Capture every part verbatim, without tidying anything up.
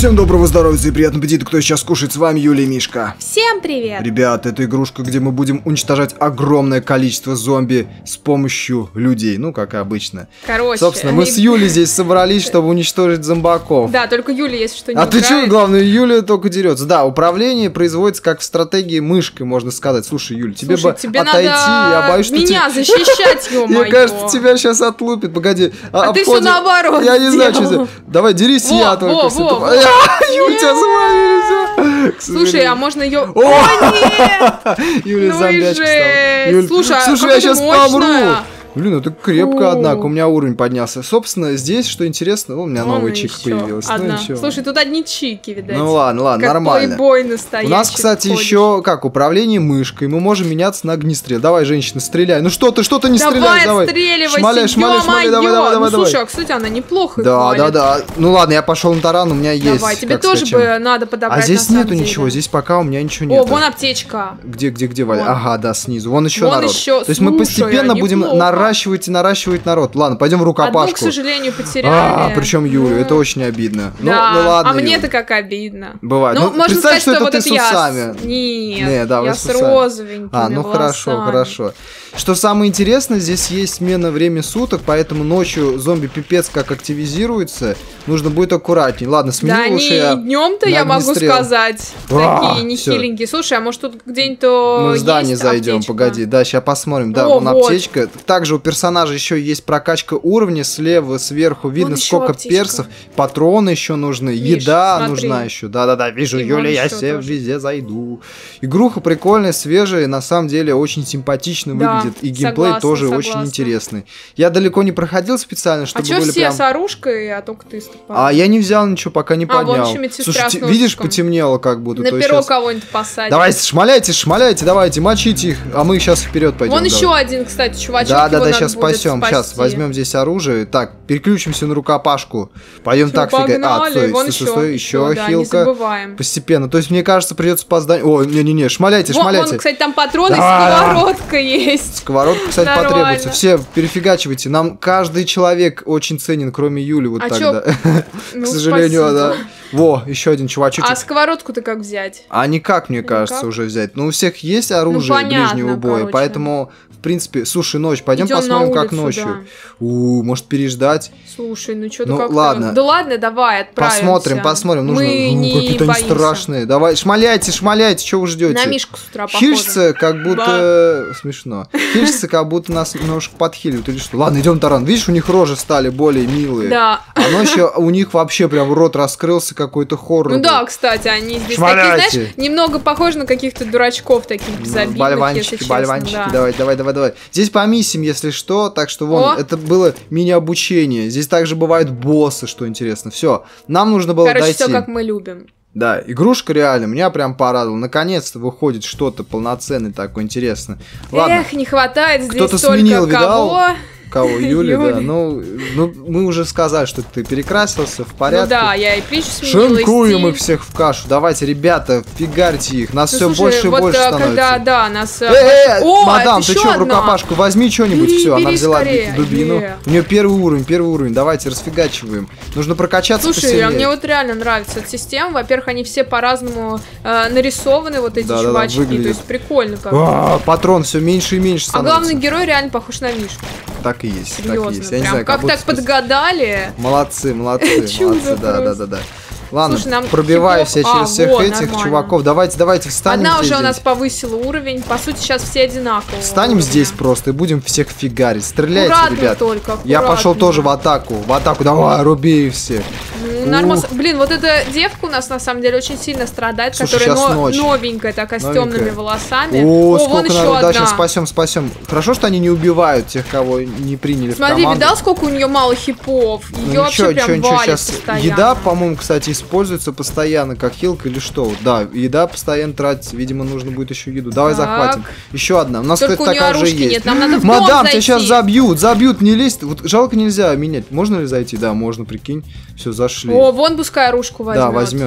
Всем доброго здоровья и приятного аппетита, кто сейчас кушает, с вами Юля и Мишка. Всем привет! Ребят, это игрушка, где мы будем уничтожать огромное количество зомби с помощью людей, ну, как и обычно. Короче. Собственно, мы с Юлей здесь собрались, чтобы уничтожить зомбаков. Да, только Юля, если что, не А играет. ты что, главное, Юля только дерется. Да, управление производится как в стратегии мышкой, можно сказать. Слушай, Юль, тебе Слушай, бы тебе отойти, надо я боюсь, что меня тебе... защищать, ё-моё. Мне кажется, тебя сейчас отлупит, погоди. А ты всё наоборот Я не знаю, что сделал. это. Давай, дерись Во, я только. во, всё во, тупо. во. Юль, тебя завалили, всё. Слушай, а можно ее... О, О, нет! Юля, Ну и зомбячка стала. жесть. Юль, Слушай, а слушай, как я это сейчас мощная. помру. Блин, это крепко, О. однако, у меня уровень поднялся. Собственно, здесь, что интересно, о, у меня Вон новый и чик ещё появился. Ну, одна. ничего. Слушай, тут одни чики, видать. Ну ладно, ладно, как нормально. плейбой настоящий. У нас, кстати, ходишь. еще как управление мышкой. Мы можем меняться на огнестрел. Давай, женщина, стреляй. Ну что ты, что ты не Давай, стреляешь? Давай, отстреливайся, шмаляй, шмаляй, шмаляй, ё-моё. давай, давай, давай, Ну, слушай, давай. а, кстати, она неплохо Да, валит. да, да. Ну ладно, я пошел на таран, у меня есть. Давай, тебе как тоже скачем. бы надо подобрать. А здесь на нету самом ничего, деле. здесь пока у меня ничего О, нет. вон аптечка. Где, где, где, Валя? Вон. Ага, да, снизу. Вон еще Вон народ. еще. То есть мы Слушай, постепенно а будем неплохо. наращивать и наращивать народ. Ладно, пойдем в рукопашку. Одну, к сожалению, потеряли. А, причем Юлю, Ну, это очень обидно. Ну, да. ну ладно. А мне-то Юль. как обидно. Бывает. Ну, Ну, можно представь, сказать, что что это вот ты это с я. усами. с- Нет, Не, да, вы я с с усами. розовенькими А, ну хорошо, волосами. хорошо. Что самое интересное, здесь есть смена время суток, поэтому ночью зомби пипец как активизируется. Нужно будет аккуратней. Ладно, сменил Да, лучше не я днем-то на я могу огнестрел. сказать. А, Такие всё. нехиленькие. Слушай, а может тут где-нибудь то Мы в здание есть зайдем, аптечка? погоди. Да, сейчас посмотрим. Да, О, вон вот. аптечка. Также у персонажа еще есть прокачка уровня. Слева, сверху видно, еще сколько аптечка. персов. Патроны еще нужны. Миш, еда смотри. нужна еще. Да-да-да, вижу, И Юля, вон я еще себе тоже. везде зайду. Игруха прикольная, свежая. На самом деле очень симпатично Да, выглядит. И геймплей согласна, тоже согласна. очень интересный. Я далеко не проходил специально, А чтобы чё были все прям... с оружкой, а только ты ступал? А я не взял ничего, пока не А, вон поднял. еще медсестра Слушай, с ти- видишь, ножичком. потемнело как будто. На то перо щас- кого-нибудь посадить. Давайте, шмаляйте, шмаляйте, давайте, мочите их, а мы сейчас вперед пойдем. Вон давай. еще один, кстати, чувачок. Да, да, его да, надо сейчас будет спасем. Сейчас спасти. возьмем здесь оружие. Так, переключимся на рукопашку. Пойдем Всё, так фигать. А, погнали. стой, Вон стой, еще, стой, еще да, не хилка. забываем. Постепенно. То есть, мне кажется, придется по зданию. О, не-не-не, шмаляйте, Вон, шмаляйте. вон, кстати, там патроны, Да. сковородка есть. Сковородка, кстати, Нормально. потребуется. Все, перефигачивайте. Нам каждый человек очень ценен, кроме Юли, вот А тогда. Ну, К сожалению, спасибо. да. Во, еще один чувачок. А сковородку-то как взять? А никак, мне кажется, Никак? уже взять. Ну, у всех есть оружие понятно, ближнего боя, короче. поэтому, в принципе, слушай, ночь, пойдем Идём посмотрим, на как улицу, ночью. да. У, может переждать. Слушай, ну что-то Ну, как-то... ладно. Да ладно, давай, отправимся. Посмотрим, посмотрим. Нужно. Мы У, не какие-то они боимся. страшные. Давай, шмаляйте, шмаляйте, что вы ждете? На Мишку с утра похоже. Хильщица, как будто... Смешно. Хильщица, как будто нас немножко подхиливают или что. Ладно, идем, Таран. Видишь, у них рожи стали более милые. Да. А ночью у них вообще прям рот раскрылся, какой-то хоррор. Ну был. да, кстати, они здесь Шмаляйте. такие, знаешь, немного похожи на каких-то дурачков таких безобидных, Бальванчики, если честно, бальванчики, да. давай, давай, давай, давай. Здесь по миссиям, если что, так что вон, О. это было мини-обучение. Здесь также бывают боссы, что интересно. Все, нам нужно было Короче, дойти. все как мы любим. Да, игрушка реально, меня прям порадовала. Наконец-то выходит что-то полноценное такое интересное. Ладно, Эх, не хватает здесь Кто-то только сменил, кого. видал? кого? Юли, да. Юли. Ну, ну, мы уже сказали, что ты перекрасился в порядке. Ну да, я и притчу сменила, и Шинкуем стиль. их всех в кашу. Давайте, ребята, фигарьте их. Нас Ну, все слушай, больше и вот, больше а, становится. когда, да, нас... Э, э, О, мадам, это ты еще что, в одна. рукопашку возьми что-нибудь. Бери, Все, она бери взяла скорее. дубину. Е. У нее первый уровень, первый уровень. Давайте расфигачиваем. Нужно прокачаться Слушай, посильнее. а мне вот реально нравится эта система. Во-первых, они все по-разному э, нарисованы, вот эти Да-да-да, чувачки. выглядит. То есть прикольно как. А, патрон все меньше и меньше А становится. главный герой реально похож на Мишку. Так и есть, так и Серьезно, есть. Я не прям. знаю, как будто так спец- подгадали. Молодцы, молодцы, Чудо молодцы, да, да, просто. да, да. Ладно, Слушай, нам пробиваю типов- все через а, всех вот, этих нормально. чуваков. Давайте, давайте, встанем Одна здесь. уже у нас здесь. повысила уровень. По сути, сейчас все одинаковые. Встанем уровня. здесь просто и будем всех фигарить. Стреляйте, Аккуратно ребят. только, Я аккуратно. пошел тоже в атаку. В атаку, давай, руби их все. Ну, нормально. Ух. Блин, вот эта девка у нас на самом деле очень сильно страдает, Слушай, которая щас но- ночь. новенькая такая, с Новенькая. темными волосами. О, вон сколько еще народу. Да, одна. сейчас спасем, спасем. Хорошо, что они не убивают тех, кого не приняли Смотри, в команду. видал, сколько у нее мало хипов? Ее Ну, вообще ничего, прям ничего, ничего, валит сейчас постоянно. еда, по-моему, кстати, используется постоянно как хилка или что. Вот, да, еда постоянно тратится, видимо, нужно будет еще еду. Давай Так. захватим. Еще одна. У нас, Только кстати, у нее такая же оружки есть. нет, нам надо в дом Мадам, тебя зайти. сейчас забьют, забьют, не лезь. Вот жалко, нельзя менять. Можно ли зайти? Да, можно, прикинь. Все, зашли. О, вон пускай оружку возьмет. да, возьмет.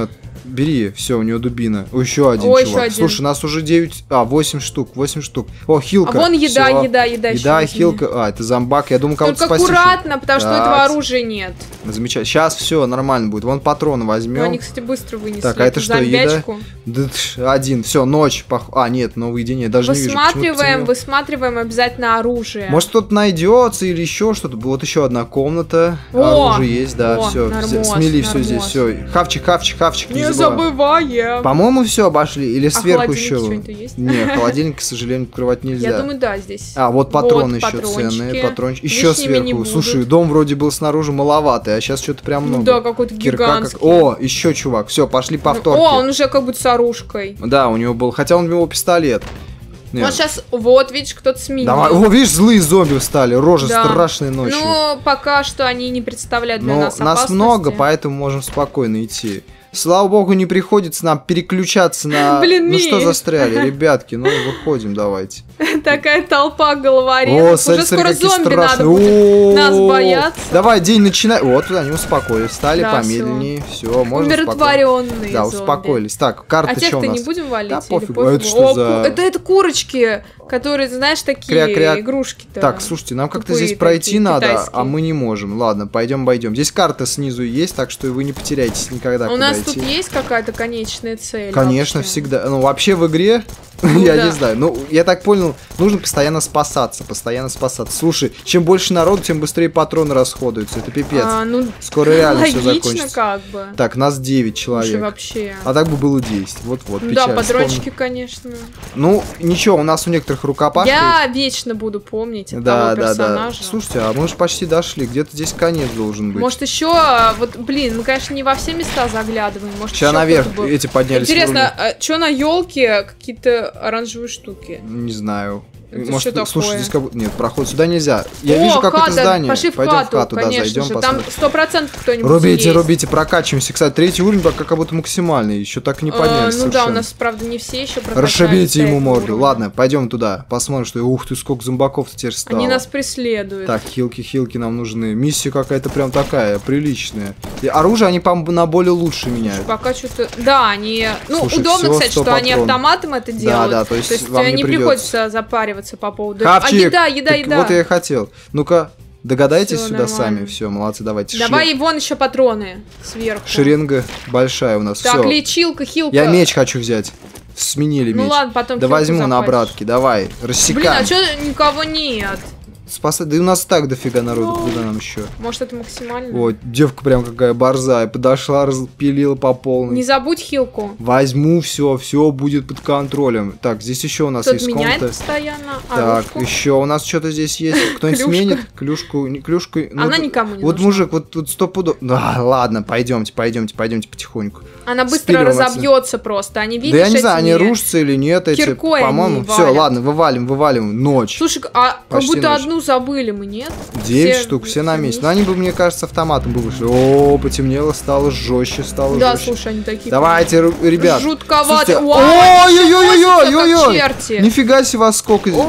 Бери, все, у него дубина. О, еще один, О, чувак. еще один. Слушай, у нас уже девять, а, восемь штук, восемь штук. О, хилка. А вон еда, Всё. еда, еда. Еда, еще хилка. А, это зомбак. Я думал, кого-то Только спасти. аккуратно, потому что у этого Так. оружия нет. Замечательно. Сейчас все нормально будет. Вон патроны Но возьмем. они, кстати, быстро вынесли. Так, а это эту что, еда? зомбячку. Да, тш, один, все, ночь. Пох... А, нет, новое единение, даже не вижу. Высматриваем, Почему-то высматриваем обязательно оружие. Может, что-то найдется или еще что-то. Вот еще одна комната. О! Оружие есть, да, О, все. нормас, Смели все нормас. здесь, все. Хавчик, хавчик, хавчик. Не забываем. забываем. По-моему, все обошли. Или А сверху холодильник еще. что-нибудь есть? Не, холодильник, к сожалению, открывать нельзя. Я думаю, да, здесь. А, вот патроны Вот еще патрончики. ценные. Патрончики. Еще Лишними не сверху. будут. Слушай, дом вроде был снаружи маловатый, а сейчас что-то прям много. Да, какой-то Кирка гигантский. как... О, еще чувак. Все, пошли Ну, повторки. О, он уже как будто с оружкой. Да, у него был. Хотя он был пистолет. Нет. Вот сейчас, вот, видишь, кто-то сменил. Давай. О, видишь, злые зомби встали. Рожи Да. страшные ночью. Ну, пока что они не представляют для Но нас нас опасности. много, поэтому можем спокойно идти. Слава богу, не приходится нам переключаться на... Блин, ну что Миш. застряли, ребятки, ну выходим давайте. Такая толпа головорезов. О, Уже смотри, скоро смотри, какие зомби надо страшные. будет О-о-о. нас бояться. Давай, день начинай. Вот, они успокоились, стали Да, помедленнее. Все, можно Умиротворенные Да, зомби. успокоились. Так, А карта что тех-то у нас? не будем валить? Да, или пофигу. А это что О, за- ку- Это, это курочки, которые, знаешь, такие Кря-кря. игрушки-то. Так, слушайте, нам как-то Тупые здесь пройти такие, надо, китайские. а мы не можем. Ладно, пойдем, пойдем. Здесь карта снизу есть, так что вы не потеряетесь никогда. А у куда нас идти. тут есть какая-то конечная цель? Конечно, вообще? всегда. Ну, вообще в игре, Ну я да. не знаю. Ну, я так понял, нужно постоянно спасаться, постоянно спасаться. Слушай, чем больше народу, тем быстрее патроны расходуются. Это пипец. А, ну, Скоро реально все логично закончится. как бы. Так, нас девять Слушай, человек. вообще. А так бы было десять. Вот-вот, Ну печаль. да, патрончики, Вспомни. конечно. Ну, ничего, у нас у некоторых рукопашка Я вечно буду помнить есть. этого Да, да, да. персонажа. Слушайте, а мы же почти дошли. Где-то здесь конец должен быть. Может еще, вот, блин, мы, конечно, не во все места заглядываем. Может, Сейчас еще наверх кто-то был. эти поднялись. Интересно, а что на елке какие-то оранжевые штуки? Не знаю. Это Может, что слушай, такое? здесь как будто... Нет, проход сюда нельзя. Я О, вижу какое-то хата, здание. Пошли в Пойдем хату, в хату, да, конечно зайдем, же. Там посмотрим. сто процентов кто-нибудь Рубите, есть. рубите, прокачиваемся. Кстати, третий уровень пока как будто максимальный. Еще так и не А, поднялись ну да, у совершенно. нас, правда, не все еще прокачались Расшибите до ему этого морду. уровня. Ладно, пойдем туда. Посмотрим, что... Ух ты, сколько зомбаков-то теперь стало. Они нас преследуют. Так, хилки, хилки нам нужны. Миссия какая-то прям такая, приличная. И оружие они, по на более лучше меняют. Пока что-то... Да, они... Ну, Слушай, удобно, всего кстати, сто что они патронов. автоматом это делают. да, то есть вам не не придется. приходится запариваться по поводу... Хавчик! А еда, еда, Так еда. Вот я и хотел. Ну-ка, догадайтесь Всё, сюда нормально. сами. Все, молодцы, давайте. Давай Шлем. и вон еще патроны сверху. Шеренга большая у нас. Так, Все. лечилка, хилка. Я меч хочу взять. Сменили Ну меч. ладно, потом Да хилку возьму на захватишь. обратке, давай, Блин, а рассекаем. что никого нет? Спасать, да и у нас так дофига народу, Ну. куда нам еще? Может, это максимально? Вот, девка прям какая борзая, подошла, распилила по полной. Не забудь хилку. Возьму все, все будет под контролем. Так, здесь еще у нас Кто-то есть меняет комната. постоянно. Так, оружку. еще у нас что-то здесь есть. Кто-нибудь Клюшка. сменит клюшку, не клюшку. ну, Она вот- никому не Вот нужна. мужик, вот тут сто пудов. Да, ладно, пойдемте, пойдемте, пойдемте потихоньку. Она быстро спиливаем разобьется просто. Они, видишь, да я не знаю, эти- они рушатся или нет, эти, киркой они по-моему. Все, валят. ладно, вывалим, вывалим. Ночь. Слушай, а как Почти будто ночь. одну забыли мы, нет? Девять все штук, все на месте. вместе. Но они бы, мне кажется, автоматом бы вышли. О, потемнело, стало жестче, стало Да, жестче. слушай, они такие... Давайте, ру- ребят. Жутковатые. Слушайте, Вау, ой-ой-ой-ой-ой-ой! черти. Нифига себе вас сколько здесь. О,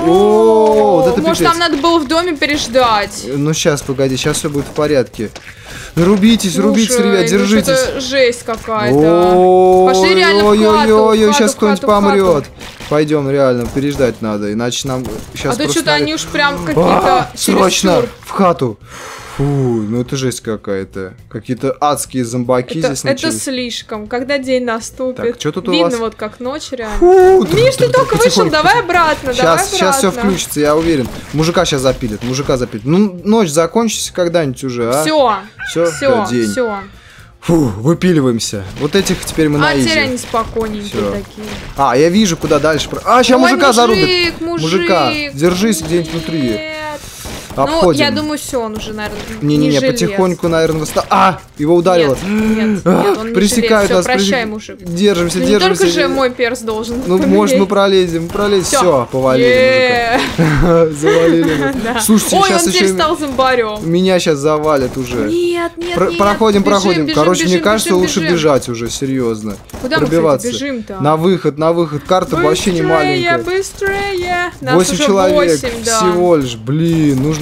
О, вот это может, пипец. нам надо было в доме переждать. Ну сейчас, погоди, сейчас все будет в порядке. Рубитесь, рубитесь, Слушай, ребят, ну держитесь. что-то жесть какая-то. Ой, Пошли реально в хату, ой-ой-ой, в хату, сейчас в кто-нибудь хату, в хату. помрет. Пойдем, реально, переждать надо, иначе нам сейчас А то что-то они уж прям А, какие-то срочно чересчур. в хату. Фу, ну это жесть какая-то. Какие-то адские зомбаки Это, здесь это начались. слишком. Когда день наступит. Так, чё тут у Видно вас? вот как ночь реально. Фу, Миш, ты только вышел, потихоньку, давай обратно, давай Сейчас, обратно. сейчас все включится, я уверен. Мужика сейчас запилят, мужика запилят. Ну, ночь закончится когда-нибудь уже, а? Все, Все, все, день. все. Фу, выпиливаемся. Вот этих теперь мы на А теперь изи. они спокойненькие Всё. такие. А, я вижу, куда дальше. про- А, сейчас Ой, мужика мужик, зарубят. Мужик, Мужика, держись где-нибудь внутри. Нет. Ну, Обходим. я думаю, все, он уже, наверное, Не-не-не, желез. потихоньку, наверное, выста... А, его ударило. Нет, нет, А, нет, он не пресекают желез. нас. Все, прощай, пресек- мужик. Держимся, Ну, не держимся. только же мой перс должен. Ну, может, мы пролезем, пролезем. Все, повалили мужика. Завалили. мы. Да. Слушайте, Ой, сейчас он теперь еще... стал зомбарем. Меня сейчас завалят уже. Нет, нет, Про- нет. проходим, Бежим, проходим. бежим, Короче, бежим, мне кажется, бежим, лучше бежим. бежать уже, серьезно. Куда мы, Пробиваться. кстати, бежим-то? На выход, на выход. Карта вообще не маленькая. Быстрее, быстрее. Нас Восемь уже человек восемь, да. всего лишь. Блин, нужно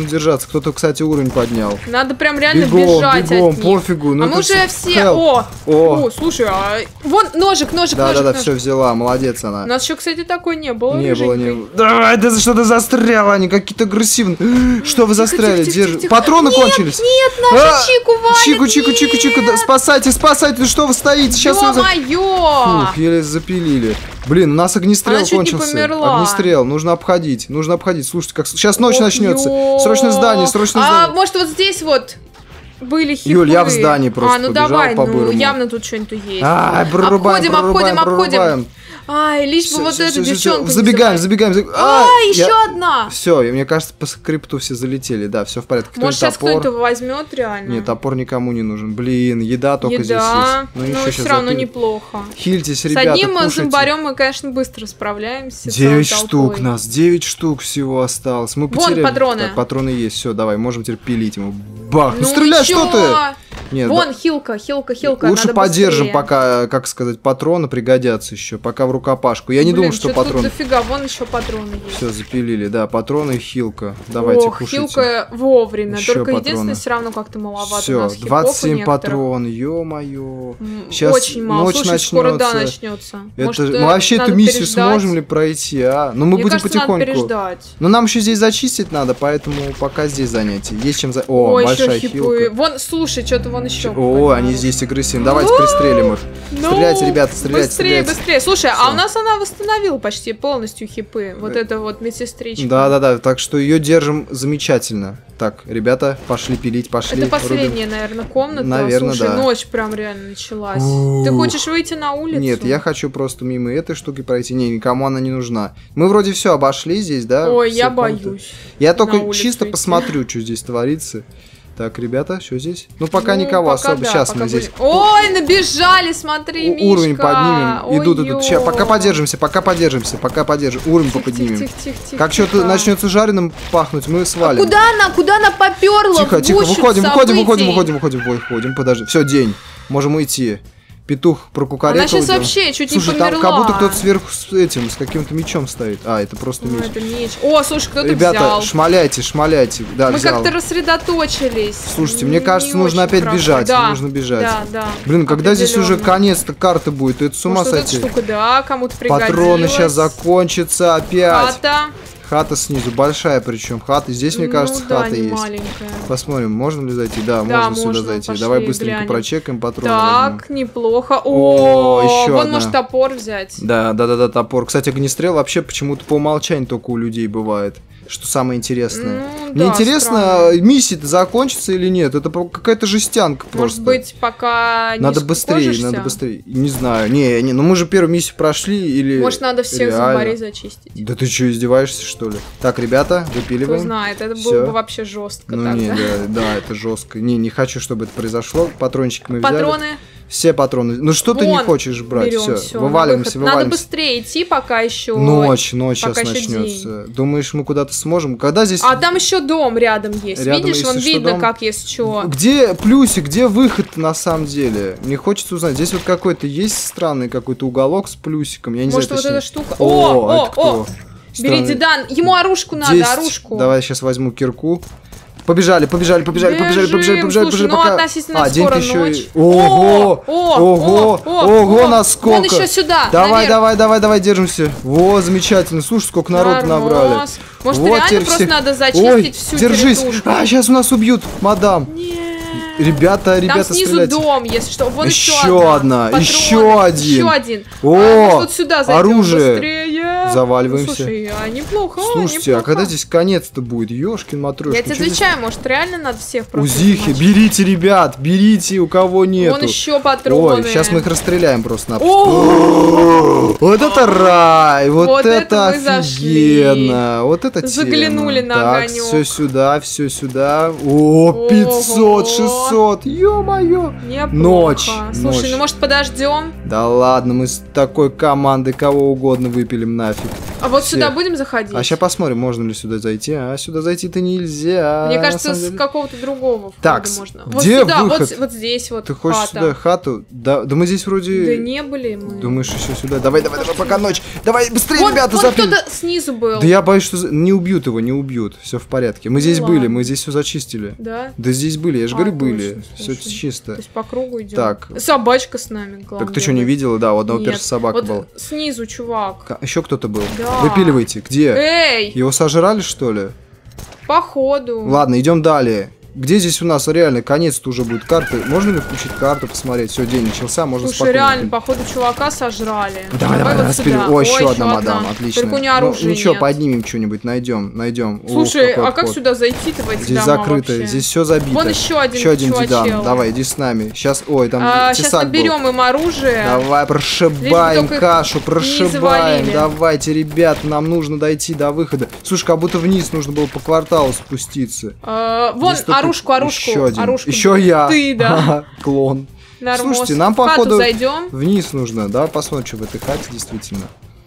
нужно держаться. Кто-то, кстати, уровень поднял. Надо прям реально бегом, бежать бегом, от них. пофигу. Ну, а мы уже все... Help. О, О. О, слушай, а... вон ножик, ножик, да, ножик, да, да, ножик. все взяла, молодец она. У нас еще, кстати, такой не было. Не было, не рыженькой. было. Давай, да что-то застряло, они какие-то агрессивные. Что вы Тихо, застряли? тихо, тихо, Держи. тихо, тихо. Патроны Нет, кончились. Нет, нашу А, Чику валит. Чику, Чику, Чику, Чику, да, спасайте, спасайте, ну что вы стоите? Сейчас вы... Ё-моё! Фух, еле запилили. Блин, у нас огнестрел Она чуть не кончился. померла. Огнестрел, нужно обходить, нужно обходить. Слушайте, как сейчас ночь Ох, начнется. ё. Срочно здание, срочно А здание. может вот здесь вот были хипы? Юль, я в здании просто А, ну побежал давай, ну по-бырому. явно тут что-нибудь есть. Ай, прорубаем, обходим, прорубаем, обходим, обходим. прорубаем. Ай, лишь бы Всё, вот всё, эту всё, всё, девчонку всё. не Забегаем, забрать. забегаем, забегаем. А, А, еще я- одна. Все, мне кажется, по скрипту все залетели. Да, все в порядке. Может, сейчас топор? кто-нибудь возьмет реально? Нет, топор никому не нужен. Блин, еда только Еда. здесь есть. Ну, еще все щас равно запилим. неплохо. Хильтесь, С ребята, одним кушайте. зомбарем мы, конечно, быстро справляемся. Девять целой штук толпой. нас, девять штук всего осталось. Мы Вон потеряли. патроны. Так, патроны есть, все, давай, можем теперь пилить ему. Бах, ну, Ну стреляй, чё? что ты? Нет, Вон, да- хилка, хилка, хилка. лучше надо поддержим, быстрее. пока, как сказать, патроны пригодятся еще, пока в рукопашку. Я не Блин, думал, что чё-то патроны. Тут дофига, вон еще патроны есть. Все, запилили, да, патроны и хилка. Давайте, Ох, кушайте. хилка вовремя. Ещё Только патроны. единственное, все равно как-то маловато у Все, нас хипов двадцать у семь некоторых. патрон, ё-моё. М, Сейчас Очень мало. ночь Слушай, скоро да начнется. начнется. Это... Может, Мы э, вообще надо эту миссию переждать? сможем ли пройти, а? Ну, мы Мне будем кажется, надо потихоньку. переждать. Но нам еще здесь зачистить надо, поэтому пока здесь занятие. Есть чем за... О, Ой, большая еще хипы. хилка. Вон, слушай, что-то вон еще. О, они здесь агрессивны. Давайте пристрелим их. Стреляйте, ребята, стреляйте, Быстрее, стреляйте. быстрее. Слушай, а Всё. у нас она восстановила почти полностью хипы. Вот это вот медсестричка. Да-да-да, так что ее держим замечательно. Так, ребята, пошли пилить, пошли. Это рубим. последняя, наверное, комната. Наверно, Слушай, да. ночь прям реально началась. Ух. Ты хочешь выйти на улицу? Нет, я хочу просто мимо этой штуки пройти. Не, никому она не нужна. Мы вроде все обошли здесь, да? Ой, все я комнаты. боюсь. Я только улицу чисто идти. посмотрю, что здесь творится. Так, ребята, что здесь? Ну, пока Ну, никого пока особо. да, Сейчас пока мы здесь будем- Ой, набежали, смотри, у- Мишка. уровень поднимем. Идут, идут. Сейчас, пока Ой-ё. подержимся, пока подержимся, пока подержим. Уровень Тихо, поднимем. тихо, тихо, тихо, Как тихо. что-то начнется жареным пахнуть, мы свалим. Куда она? Куда она поперла? Тихо, в тихо, гущу выходим, выходим, выходим, событий? выходим, выходим, выходим, подожди. Все, день. Можем уйти. Петух прокукарекал. Она сейчас где он? вообще чуть Слушай, не там померла. как будто кто-то сверху с этим, с каким-то мечом стоит. А, это просто Ну, меч. это меч. О, слушай, кто-то Ребята, взял. шмаляйте, шмаляйте. Да, Мы взял. как-то рассредоточились. Слушайте, мне Не кажется, нужно очень опять хорошо. бежать. Да, Нужно бежать. Да, да. Блин, когда здесь уже Определенно. конец-то карты будет, это с ума Может, вот эта сойти. штука, да, кому-то пригодилась. Патроны сейчас закончатся опять. Хата. Хата снизу, большая причем. Хата, здесь, мне Ну кажется, да, хата не есть. маленькая. Посмотрим, можно ли зайти? Да, Да, можно сюда можно, зайти. пошли, Давай быстренько глянем. прочекаем, патроны возьмем. Так, неплохо. О, О, еще вон одна. может топор взять. Да, да, да, да, топор. Кстати, огнестрел вообще почему-то по умолчанию только у людей бывает. Что самое интересное. Ну, Мне да, интересно, странно. миссия-то закончится или нет? Это про- какая-то жестянка просто. Может быть, пока не Надо быстрее, скукожишься? надо быстрее. Не знаю. Не, не, ну мы же первую миссию прошли или. Может, надо всех реально? зомбарей зачистить. Да ты что, издеваешься, что ли? Так, ребята, Кто выпиливаем. знает, это Всё. было бы вообще жестко. Ну тогда. не, да, да, это жестко. Не, не хочу, чтобы это произошло. Патрончик мы взяли. Патроны Все патроны. Ну что ты не Вон, хочешь брать? берем, Все, всё, вываливаемся, на выход. Надо вываливаемся. быстрее идти, пока еще. Ночь, ночь пока сейчас ещё начнется. Думаешь, мы куда-то сможем? Когда здесь... А там еще дом рядом есть. Рядом, Видишь, если вон что, видно, дом. как есть что. Где плюсик, где выход на самом деле? Мне хочется узнать. Здесь вот какой-то есть странный какой-то уголок с плюсиком. Я не Может, знаю, вот эта точнее. штука. О, О, это о, кто? о! Бери Странный. Дидан. Ему оружку надо, десять. оружку. Давай сейчас возьму кирку. Побежали, побежали, побежали, побежали, побежали, Бежим. побежали, Слушай, побежали, ну, пока... относительно а, день скоро еще ночь. и... Ого! О, о, Ого! о, о, Ого, о. насколько! Вон еще сюда, Давай, наверх. давай, давай, давай, держимся. Во, замечательно. Слушай, сколько народу Нормас. набрали. Может, Вот реально теперь просто всех- надо зачистить Ой, всю держись. территорию? А, сейчас нас убьют, мадам. Нет. Ребята, ребята, Там снизу стреляйте. дом, если что. Вон еще, Еще одна, Патроны. еще один. Еще один. О, а, может, вот сюда зайдем оружие. быстрее. Заваливаемся. Ну, слушай, а неплохо, Слушайте, а неплохо. когда здесь конец-то будет? Ёшкин матрешкин. Я тебе чё здесь- отвечаю, может, реально надо всех просто Узихи, замочить? берите, ребят, берите, у кого нету. Вон еще патроны. Ой, сейчас мы их расстреляем просто на. О! Вот это рай, вот, Вот это это мы зашли. офигенно, вот это тема. Заглянули на так, огонёк. все сюда, все сюда. О, пятьсот, шестьсот, ё-моё. Неплохо. Ночь, Слушай, ночь. ну может подождем? Да ладно, мы с такой командой кого угодно выпилим нафиг. А вот Все. сюда будем заходить? А сейчас посмотрим, можно ли сюда зайти. А сюда зайти-то нельзя. Мне на кажется, самом с деле. какого-то другого входа Так, можно. где вот сюда, выход? Вот, вот здесь вот Ты хочешь хата. сюда хату? Да, да мы здесь вроде... Да не были мы. Думаешь, еще сюда? Давай, давай, давай, пока ночь. Давай, быстрее, Вон, ребята, вон запили. кто-то снизу был. Да я боюсь, что за- не убьют его, не убьют. Все в порядке. Мы Ну здесь были, ладно. мы здесь все зачистили. Да? Да здесь были, я же А, говорю, были. точно, Все слушай. чисто. То есть по кругу идем. Так. Собачка с нами, главное. Так ты что, не видела? Да, у одного Нет. перса собака Вот была. снизу, чувак. Еще кто-то был. Да. Выпиливайте. Где? Эй, Его сожрали, что ли? походу. Ладно, идем далее. Где здесь у нас реально конец-то уже будет карты? Можно ли включить карту, посмотреть? Все, день начался, можно Слушай, спокойно. реально, ходить. походу, чувака сожрали. Давай, давай, вот давай, спили. сюда. О, еще Ой, одна мадам, отлично. Только у нее Ну, оружия ничего, нет. поднимем что-нибудь, найдем, найдем. Слушай, Ух, какой а как обход. сюда зайти-то в эти Здесь дома закрыто, вообще? здесь все забито. Вон еще один Еще один чувачел. Дидан. Давай, иди с нами. Сейчас, ой, там А, сейчас тесак был. наберем им оружие. Давай, прошибаем только их кашу, не прошибаем. завалили. Давайте, ребят, нам нужно дойти до выхода. Слушай, как будто вниз нужно было по кварталу спуститься. А, вон, Здесь только оружку, оружку. Еще один. оружку. Еще я. Ты, да. Клон. Нормально. Слушайте, нам В хату походу зайдем. вниз нужно. Давай посмотрим, что в этой хате действительно.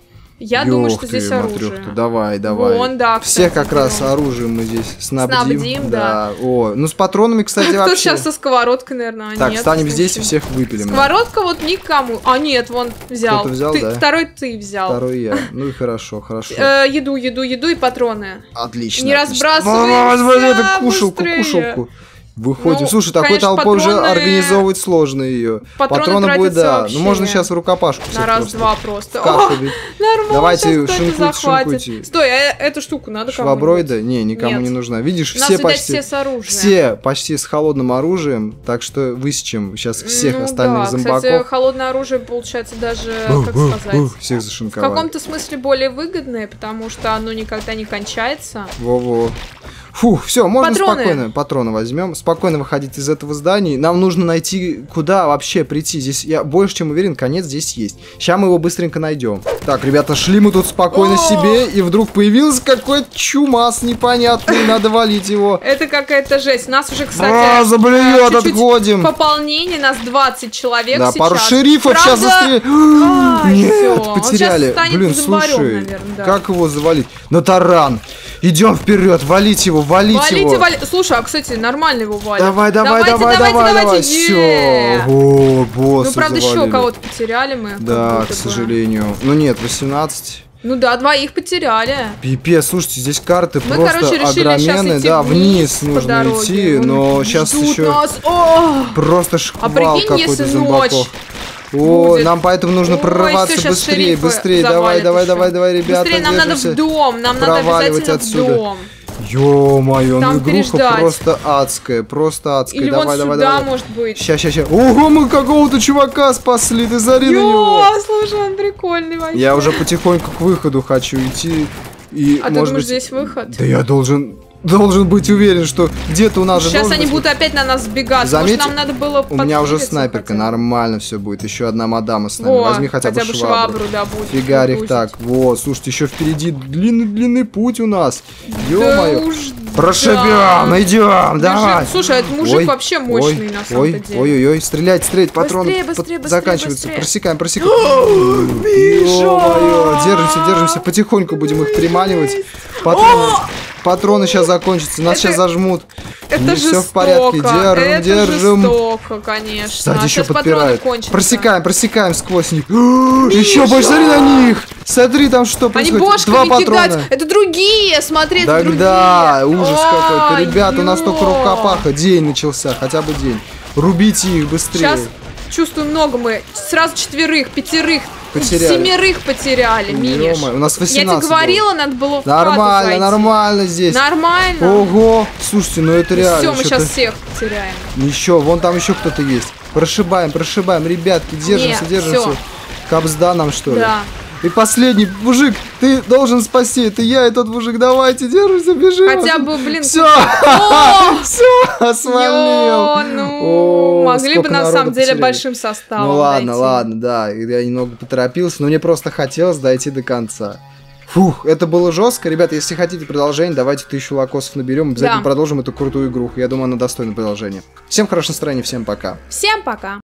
Я Ёх думаю, что ты, здесь оружие. матрёхта. Давай, давай. Вон, да, Всех кстати, как раз берем. оружием мы здесь снабдим. Снабдим, да. О, ну с патронами, кстати, Кто вообще. сейчас со сковородкой, наверное, а Так, нет, встанем здесь и слушай. всех выпилим. Сковородка вот никому. А, нет, вон взял. Кто-то взял, Ты- да? Второй ты взял. Второй я. Ну и хорошо, хорошо. Э, еду, еду, еду и патроны. Отлично. не отлично. разбрасываемся, Возьми эту кушалку, быстрее. кушалку. Выходим. Ну, Слушай, такой конечно, толпой уже патроны- организовывать сложно ее. Патроны будет, тратятся да. вообще Ну можно сейчас в рукопашку На всех просто раз-два просто. в кашу О, бить. нормально, Давайте, сейчас кто-то шинкуйте, захватит. шинкуйте. Стой, а эту штуку надо кому-нибудь? Швабройда? Не, никому Нет. не нужна. Видишь, У нас, все видать, почти... все с оружием. Все почти с холодным оружием, так что высечем сейчас всех Ну остальных да, зомбаков. кстати, холодное оружие получается даже, Ух, как ух, сказать, ух, всех в зашинковали. каком-то смысле более выгодное, потому что оно никогда не кончается. Во-во. Фух, все, можно Патроны. спокойно. Патроны возьмем. Спокойно выходить из этого здания. Нам нужно найти, куда вообще прийти. Здесь я больше чем уверен, конец здесь есть. Сейчас мы его быстренько найдем. Так, ребята, шли мы тут спокойно О! себе, и вдруг появился какой-то чумас непонятный. Надо валить его. Это какая-то жесть. У нас уже, А, кстати, заблюет, чуть-чуть отходим. пополнение, нас двадцать человек Да, сейчас. пару шерифов сейчас Правда- застрелили. Ай, Нет, всё, он потеряли. щас станет Блин, зомбарем, слушай, наверное, да. как его завалить? На таран. Идем вперед, валить его, валить Валите, его. валите. Слушай, а, кстати, нормально его валят. Давай, давай, давайте, давай, давайте, давай, давайте, давай. е! Все. О, босса Ну, правда, еще завалили. кого-то потеряли мы. как Да, будто к бы. сожалению. Ну нет, восемнадцать. Ну да, двоих потеряли. Пипец, слушайте, здесь карты Мы, просто короче, решили сейчас огроменные. идти Да, вниз вниз по нужно дороге. идти, Вон но сейчас ждут еще нас. О! просто А шквал прикинь, какой-то если зомбаков. ночь О, будет. нам поэтому нужно Ой, прорываться всё, щас быстрее, шерифы быстрее. Давай, завалят давай, еще. давай, давай, ребята. Быстрее, нам надо держимся. в дом, нам надо Проваливать обязательно отсюда. в дом. Ё-моё, Там ну игруха переждать. просто адская, просто адская. Или давай, вон давай, сюда, давай. может быть. Ща, ща, ща. Ого, мы какого-то чувака спасли, ты зари на него. Ё, слушай, он прикольный вообще. Я уже потихоньку к выходу хочу идти. И, А ты может думаешь, быть... здесь выход? Да я должен, должен быть уверен, что где-то у нас же Сейчас должен они быть- будут опять на нас сбегать. Заметь, Может, нам надо было У меня уже подвигаться снайперка, хотя бы? нормально все будет. Еще одна мадама с нами. Во, Возьми хотя, бы швабру. швабру, да, будет. Фигарь их грузить. так. Вот, слушайте, еще впереди длинный-длинный путь у нас. Да Ё-моё. уж Прошибем, да. идем, давай. Бежим. Слушай, этот мужик Ой, вообще мощный ой, на самом-то ой, деле. Ой-ой-ой, стрелять, стрелять, патроны Быстрее, под- быстрее, быстрее, заканчиваются. быстрее. Просекаем, просекаем. Ё-моё, держимся, держимся, потихоньку будем их приманивать. Патроны, патроны сейчас закончатся, нас Это- сейчас зажмут. Это Не жестоко. все в порядке, держим, это держим. жестоко, конечно. Сзади а еще сейчас патроны подпирают. кончатся. Просекаем, просекаем сквозь них. Еще больше, смотри на них. Смотри, там что Они происходит. бошками Два кидать. патрона. Это другие, смотри, это Да, другие. да, ужас Ой, какой-то. Ребята, у нас только ё. рукопаха. День начался, хотя бы день. Рубите их быстрее. Сейчас чувствую много мы. Сразу четверых, пятерых, Потеряли. семерых потеряли, Миш. Ё-моё, у нас Я восемнадцать тебе говорила, надо было в хату Нормально, зайти. нормально здесь. Нормально. Ого, слушайте, ну это реально. Все, мы что-то- сейчас всех потеряем. Еще, вон там еще кто-то есть. Прошибаем, прошибаем, ребятки, держимся, Не, держимся. всё. Капсда нам что ли? Да. И последний, мужик, ты должен спасти. Это я и тот мужик, давайте, держимся, бежим. Хотя бы, блин, Все, О! все, свалил. Ё, ну, О, могли бы сколько на народу самом деле потеряли. большим составом Ну ладно, дойти. ладно, да, я немного поторопился, но мне просто хотелось дойти до конца. Фух, это было жестко. Ребята, если хотите продолжение, давайте тысячу лакосов наберем. Обязательно Да. продолжим эту крутую игру. Я думаю, она достойна продолжения. Всем хорошего настроения, всем пока. Всем пока.